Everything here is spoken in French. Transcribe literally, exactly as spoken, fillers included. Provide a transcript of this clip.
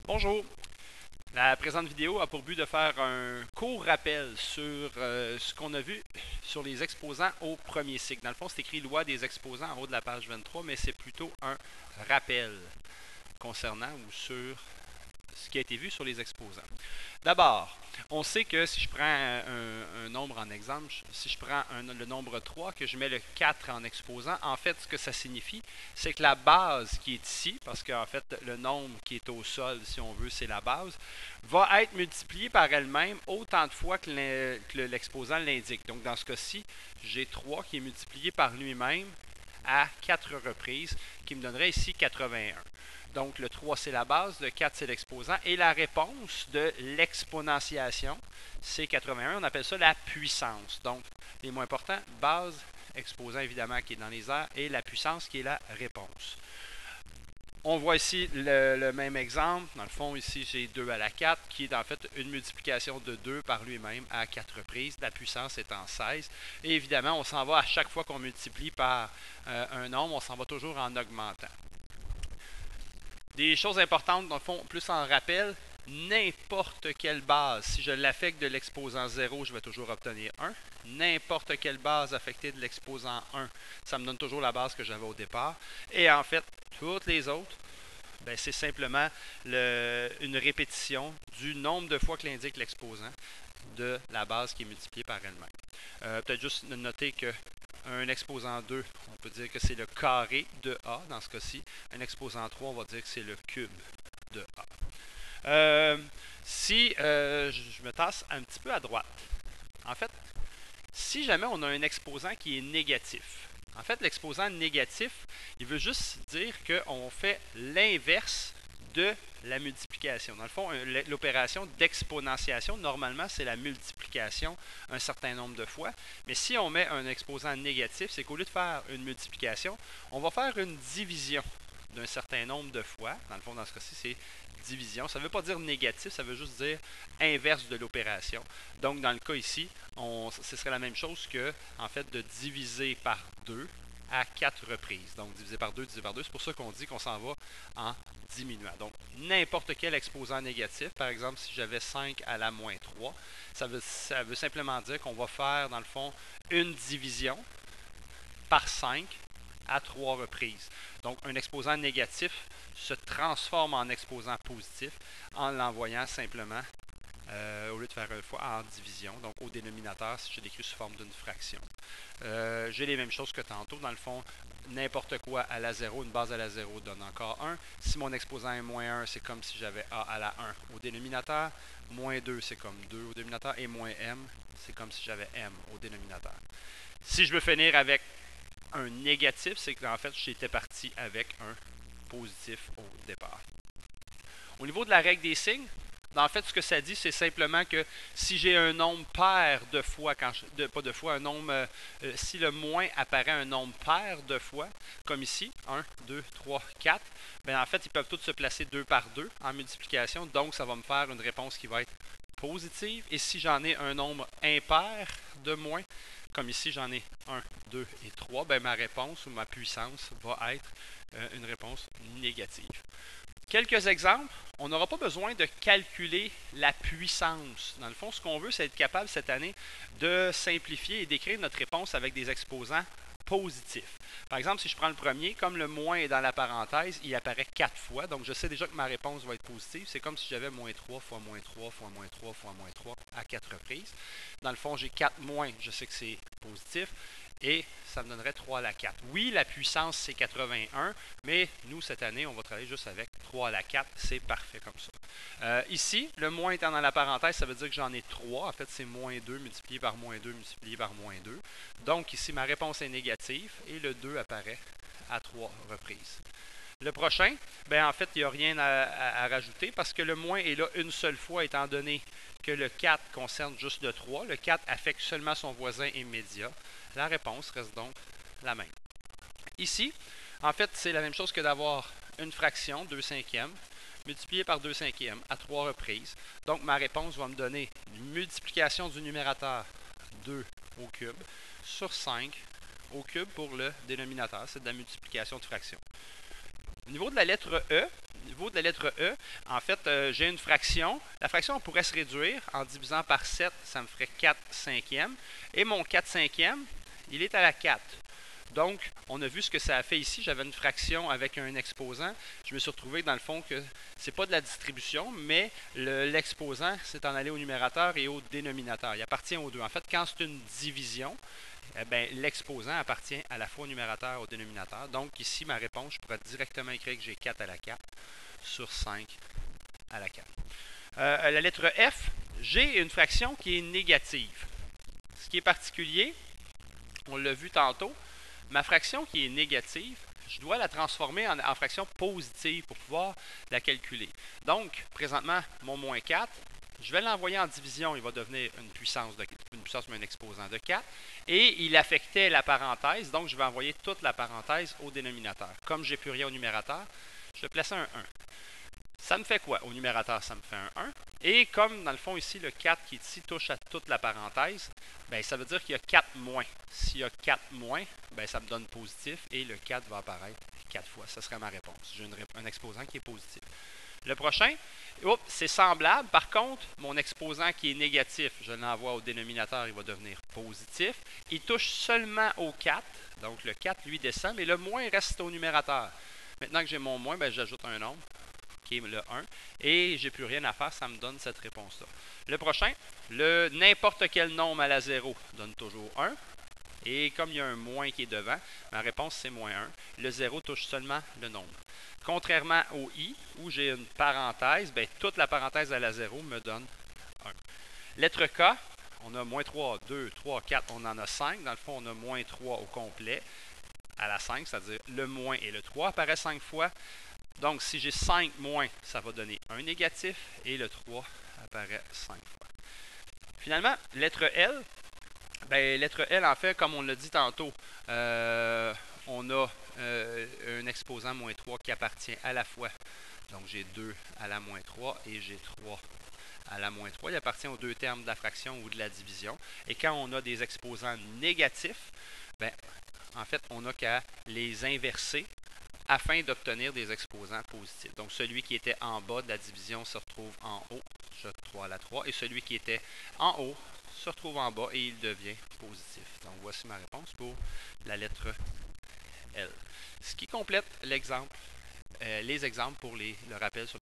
Bonjour! La présente vidéo a pour but de faire un court rappel sur euh, ce qu'on a vu sur les exposants au premier cycle. Dans le fond, c'est écrit loi des exposants en haut de la page vingt-trois, mais c'est plutôt un rappel concernant ou sur ce qui a été vu sur les exposants. D'abord, on sait que si je prends un, un nombre en exemple, si je prends un, le nombre trois, que je mets le quatre en exposant, en fait, ce que ça signifie, c'est que la base qui est ici, parce qu'en fait, le nombre qui est au sol, si on veut, c'est la base, va être multipliée par elle-même autant de fois que l'exposant l'indique. Donc, dans ce cas-ci, j'ai trois qui est multiplié par lui-même à quatre reprises, qui me donnerait ici quatre-vingt-un. Donc, le trois, c'est la base, le quatre, c'est l'exposant. Et la réponse de l'exponentiation, c'est quatre-vingt-un. On appelle ça la puissance. Donc, les mots importants, base, exposant évidemment qui est dans les airs, et la puissance qui est la réponse. On voit ici le, le même exemple. Dans le fond, ici, j'ai deux à la quatre, qui est en fait une multiplication de deux par lui-même à quatre reprises. La puissance étant seize. Et évidemment, on s'en va à chaque fois qu'on multiplie par euh, un nombre, on s'en va toujours en augmentant. Des choses importantes, dans le fond, plus en rappel, n'importe quelle base, si je l'affecte de l'exposant zéro, je vais toujours obtenir un. N'importe quelle base affectée de l'exposant un, ça me donne toujours la base que j'avais au départ. Et en fait, toutes les autres, ben, c'est simplement le, une répétition du nombre de fois que l'indique l'exposant de la base qui est multipliée par elle-même. Euh, Peut-être juste noter que un exposant deux, on peut dire que c'est le carré de A dans ce cas-ci. Un exposant trois, on va dire que c'est le cube de A. Euh, si euh, je me tasse un petit peu à droite, en fait, si jamais on a un exposant qui est négatif, en fait, l'exposant négatif, il veut juste dire qu'on fait l'inverse de la multiplication. Dans le fond, l'opération d'exponentiation, normalement, c'est la multiplication un certain nombre de fois. Mais si on met un exposant négatif, c'est qu'au lieu de faire une multiplication, on va faire une division d'un certain nombre de fois. Dans le fond, dans ce cas-ci, c'est division. Ça ne veut pas dire négatif, ça veut juste dire inverse de l'opération. Donc, dans le cas ici, on, ce serait la même chose que, en fait, de diviser par deux à quatre reprises. Donc, divisé par deux, divisé par deux. C'est pour ça qu'on dit qu'on s'en va en diminuant. Donc, n'importe quel exposant négatif, par exemple, si j'avais cinq à la moins trois, ça veut, ça veut simplement dire qu'on va faire, dans le fond, une division par cinq à trois reprises. Donc, un exposant négatif se transforme en exposant positif en l'envoyant simplement, euh, au lieu de faire une fois, en division. Donc, au dénominateur, si je l'écris sous forme d'une fraction. Euh, j'ai les mêmes choses que tantôt. Dans le fond, n'importe quoi à la zéro, une base à la zéro donne encore un. Si mon exposant est moins un, c'est comme si j'avais A à la un au dénominateur. Moins deux, c'est comme deux au dénominateur. Et moins M, c'est comme si j'avais M au dénominateur. Si je veux finir avec un négatif, c'est qu'en fait, j'étais parti avec un positif au départ. Au niveau de la règle des signes, en fait, ce que ça dit, c'est simplement que si j'ai un nombre pair de fois, quand je, de, pas de fois, un nombre, euh, si le moins apparaît un nombre pair de fois, comme ici, un, deux, trois, quatre, bien en fait, ils peuvent tous se placer deux par deux en multiplication, donc ça va me faire une réponse qui va être positive. Et si j'en ai un nombre impair de moins, comme ici j'en ai un, deux et trois, bien ma réponse ou ma puissance va être euh, une réponse négative. Quelques exemples. On n'aura pas besoin de calculer la puissance. Dans le fond, ce qu'on veut, c'est être capable cette année de simplifier et d'écrire notre réponse avec des exposants positifs. Par exemple, si je prends le premier, comme le moins est dans la parenthèse, il apparaît quatre fois. Donc, je sais déjà que ma réponse va être positive. C'est comme si j'avais moins trois fois moins trois fois moins trois fois moins trois à quatre reprises. Dans le fond, j'ai quatre moins, je sais que c'est positif. Et ça me donnerait trois à la quatre. Oui, la puissance, c'est quatre-vingt-un, mais nous, cette année, on va travailler juste avec trois à la quatre. C'est parfait comme ça. Euh, ici, le moins étant dans la parenthèse, ça veut dire que j'en ai trois. En fait, c'est moins deux multiplié par moins deux multiplié par moins deux. Donc, ici, ma réponse est négative et le deux apparaît à trois reprises. Le prochain, ben en fait, il n'y a rien à, à, à rajouter parce que le moins est là une seule fois, étant donné que le quatre concerne juste le trois. Le quatre affecte seulement son voisin immédiat. La réponse reste donc la même. Ici, en fait, c'est la même chose que d'avoir une fraction, deux cinquièmes, multipliée par deux cinquièmes à trois reprises. Donc, ma réponse va me donner une multiplication du numérateur deux au cube sur cinq au cube pour le dénominateur. C'est de la multiplication de fractions. Au niveau de la lettre E, niveau de la lettre E, en fait, euh, j'ai une fraction. La fraction pourrait se réduire en divisant par sept, ça me ferait quatre cinquièmes. Et mon quatre cinquièmes, il est à la quatre. Donc, on a vu ce que ça a fait ici. J'avais une fraction avec un exposant. Je me suis retrouvé dans le fond que c'est pas de la distribution, mais l'exposant, c'est en aller au numérateur et au dénominateur. Il appartient aux deux. En fait, quand c'est une division, eh bien, l'exposant appartient à la fois au numérateur et au dénominateur. Donc, ici, ma réponse, je pourrais directement écrire que j'ai quatre à la quatre sur cinq à la quatre. Euh, la lettre F, j'ai une fraction qui est négative. Ce qui est particulier, on l'a vu tantôt, ma fraction qui est négative, je dois la transformer en, en fraction positive pour pouvoir la calculer. Donc, présentement, mon moins quatre, je vais l'envoyer en division, il va devenir une puissance, de, une puissance mais un exposant de quatre. Et il affectait la parenthèse, donc je vais envoyer toute la parenthèse au dénominateur. Comme je n'ai plus rien au numérateur, je vais placer un un. Ça me fait quoi? Au numérateur, ça me fait un un. Et comme dans le fond ici, le quatre qui est ici touche à toute la parenthèse, bien, ça veut dire qu'il y a quatre moins. S'il y a quatre moins, bien, ça me donne positif et le quatre va apparaître quatre fois. Ça serait ma réponse. J'ai un exposant qui est positif. Le prochain, c'est semblable. Par contre, mon exposant qui est négatif, je l'envoie au dénominateur, il va devenir positif. Il touche seulement au quatre. Donc, le quatre, lui, descend, mais le moins reste au numérateur. Maintenant que j'ai mon moins, ben, j'ajoute un nombre, qui est le un, et j'ai plus rien à faire, ça me donne cette réponse-là. Le prochain, le n'importe quel nombre à la zéro donne toujours un. Et comme il y a un moins qui est devant, ma réponse c'est moins un. Le zéro touche seulement le nombre. Contrairement au i, où j'ai une parenthèse, bien, toute la parenthèse à la zéro me donne un. Lettre K, on a moins trois, deux, trois, quatre, on en a cinq. Dans le fond, on a moins trois au complet à la cinq, c'est-à-dire le moins et le trois apparaissent cinq fois. Donc, si j'ai cinq moins, ça va donner un négatif et le trois apparaît cinq fois. Finalement, lettre L, bien, lettre L, en fait, comme on l'a dit tantôt, euh, on a euh, un exposant moins trois qui appartient à la fois. Donc, j'ai deux à la moins trois et j'ai trois à la moins trois. Il appartient aux deux termes de la fraction ou de la division. Et quand on a des exposants négatifs, bien, en fait, on n'a qu'à les inverser afin d'obtenir des exposants positifs. Donc, celui qui était en bas de la division se retrouve en haut, je trois à la trois, et celui qui était en haut se retrouve en bas et il devient positif. Donc, voici ma réponse pour la lettre L. Ce qui complète l'exemple, euh, les exemples pour les, le rappel sur